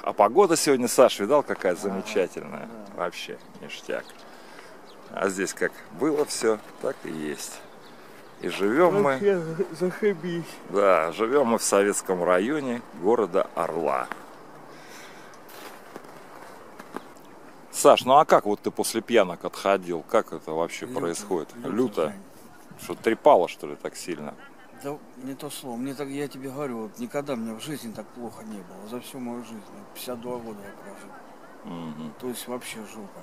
А погода сегодня, Саш, видал, какая замечательная? Да. Вообще ништяк. А здесь как было все, так и есть. И живем мы... Зашибись. Да, живем мы в советском районе города Орла. Саш, ну а как вот ты после пьянок отходил? Как это вообще происходит? Люто? Что, трепало, что ли, так сильно? Да не то слово. Мне так, я тебе говорю, вот никогда мне в жизни так плохо не было. За всю мою жизнь. 52 года я прожил. Угу. То есть вообще жопа.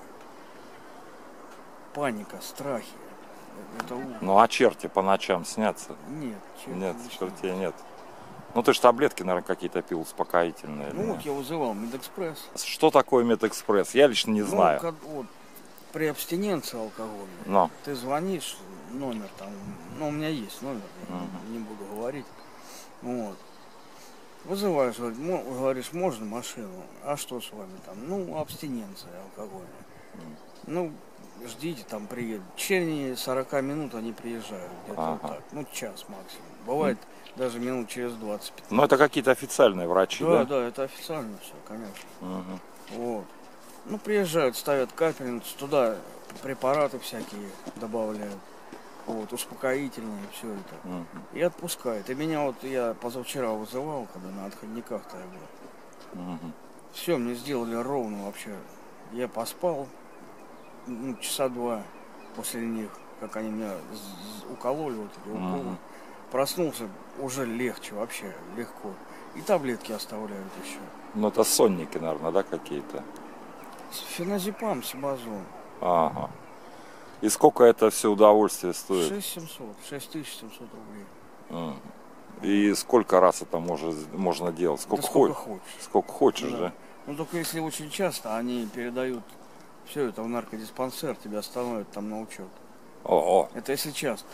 Паника, страхи. Это ужас. Ну а черти по ночам снятся? Нет, нет, чертей нет. Ну ты же таблетки, наверное, какие-то пил успокоительные. Ну вот я вызывал Медэкспресс. Что такое Медэкспресс? Я лично не знаю. Вот, при абстиненции алкогольной. Но. Ты звонишь, номер там, ну у меня есть номер, не буду говорить. Вот. Вызываешь, говоришь, можно машину? А что с вами там? Ну, абстиненция алкогольная. Ну, ждите, там приедут. В течение 40 минут они приезжают, где-то вот так. Ну, час максимум. Бывает даже минут через 20-15. Ну, это какие-то официальные врачи, да? Да, это официально все, конечно. Вот. Ну, приезжают, ставят капельницу, туда препараты всякие добавляют. Вот, успокоительные, все это. И отпускают. И меня вот, я позавчера вызывал, когда на отходниках-то я был. Все, мне сделали ровно вообще. Я поспал, ну, часа 2 после них, как они меня укололи, вот эти уколы. Проснулся, уже легче, вообще легко. И таблетки оставляют еще. Ну, это сонники, наверное, да, какие-то? Феназепам, сибазон. Ага. И сколько это все удовольствие стоит? 6700 рублей. И сколько раз это можно делать? Сколько, да сколько хочешь. Сколько хочешь, да? Ну, только если очень часто они передают все это в наркодиспансер, тебя становят там на учет. Это если часто.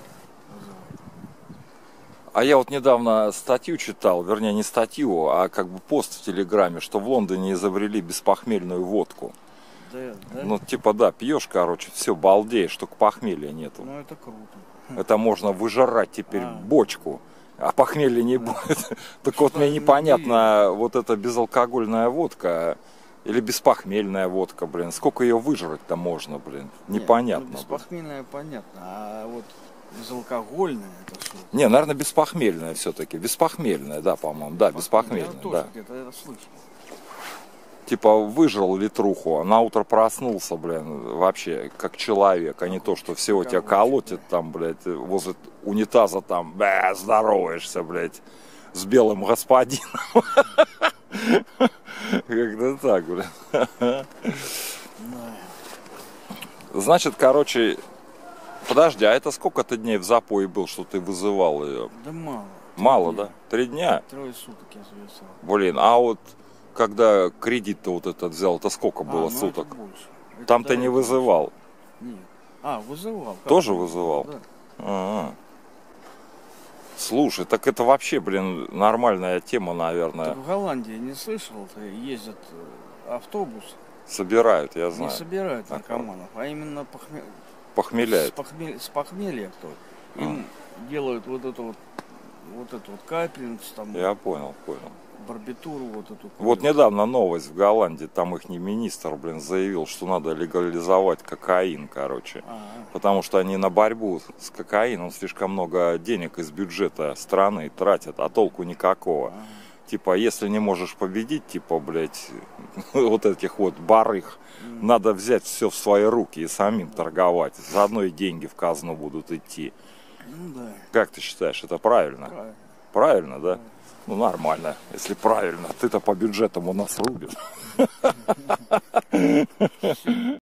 А я вот недавно статью читал, вернее не статью, а как бы пост в Телеграме, что в Лондоне изобрели беспохмельную водку. Да? Ну типа да, пьешь, короче, все, балдеешь, только похмелья нету. Ну это круто. Это можно выжрать теперь бочку, а похмелья не будет. Так вот мне непонятно, вот эта безалкогольная водка или беспохмельная водка, блин, сколько ее выжрать-то можно, блин, непонятно. Беспохмельная понятно, а вот безалкогольная это что? Не, наверное, беспохмельная все-таки. Беспохмельная, да, по-моему. Да, беспохмельная. Я тоже где-то это слышал. Типа выжрал литруху, а на утро проснулся, блин, вообще как человек, а не то, что всего тебя колотит там, блядь, возле унитаза там, здороваешься, блядь, с белым господином. Как-то так, блин. Значит, короче, подожди, а это сколько ты дней в запое был, что ты вызывал ее? Да мало. Мало, да? 3 дня? 3 суток я зависал. Блин, а вот когда кредит-то вот этот взял, это сколько было суток? Там ты не вызывал? Нет. Вызывал. Тоже вызывал? Да. Слушай, так это вообще, блин, нормальная тема, наверное. Так в Голландии не слышал, ездят автобус. Собирают, я знаю. Не собирают наркоманов, а именно похмеляют. С похмелья кто. Им делают вот эту капельницу там. Я понял. Барбитуру вот эту. Вот недавно новость в Голландии, там их министр, блин, заявил, что надо легализовать кокаин, короче. Потому что они на борьбу с кокаином слишком много денег из бюджета страны тратят, а толку никакого. Типа, если не можешь победить, типа, блядь, вот этих вот барыг, надо взять все в свои руки и самим торговать. Заодно и деньги в казну будут идти. Ну да. Как ты считаешь, это правильно? Правильно, да? Ну, нормально, если правильно. Ты-то по бюджетам у нас рубишь.